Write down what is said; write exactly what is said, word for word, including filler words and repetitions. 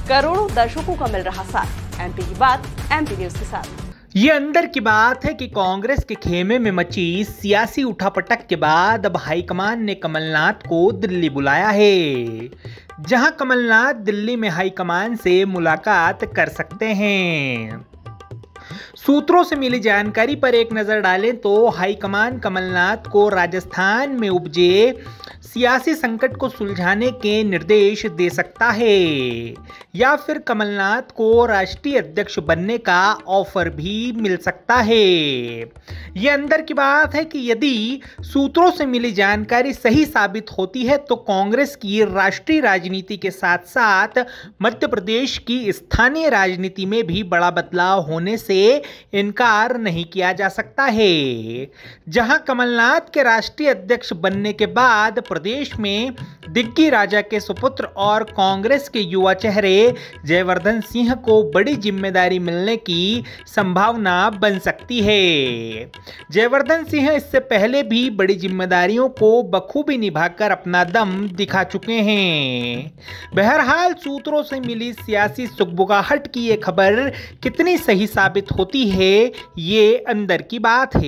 करोड़ों दर्शकों का मिल रहा साथ। एमपी की बात एमपी न्यूज के साथ। ये अंदर की बात है कि कांग्रेस के खेमे में मची सियासी उठापटक के बाद अब हाईकमान ने कमलनाथ को दिल्ली बुलाया है, जहां कमलनाथ दिल्ली में हाईकमान से मुलाकात कर सकते हैं। सूत्रों से मिली जानकारी पर एक नजर डालें तो हाईकमान कमलनाथ को राजस्थान में उपजे सियासी संकट को सुलझाने के निर्देश दे सकता है या फिर कमलनाथ को राष्ट्रीय अध्यक्ष बनने का ऑफर भी मिल सकता है। यह अंदर की बात है कि यदि सूत्रों से मिली जानकारी सही साबित होती है तो कांग्रेस की राष्ट्रीय राजनीति के साथ साथ मध्य प्रदेश की स्थानीय राजनीति में भी बड़ा बदलाव होने से इनकार नहीं किया जा सकता है। जहां कमलनाथ के राष्ट्रीय अध्यक्ष बनने के बाद प्रदेश में दिग्गी राजा के सुपुत्र और कांग्रेस के युवा चेहरे जयवर्धन सिंह को बड़ी जिम्मेदारी मिलने की संभावना बन सकती है। जयवर्धन सिंह इससे पहले भी बड़ी जिम्मेदारियों को बखूबी निभाकर अपना दम दिखा चुके हैं। बहरहाल सूत्रों से मिली सियासी सुगबुगाहट की ये खबर कितनी सही साबित होती है, ये अंदर की बात है।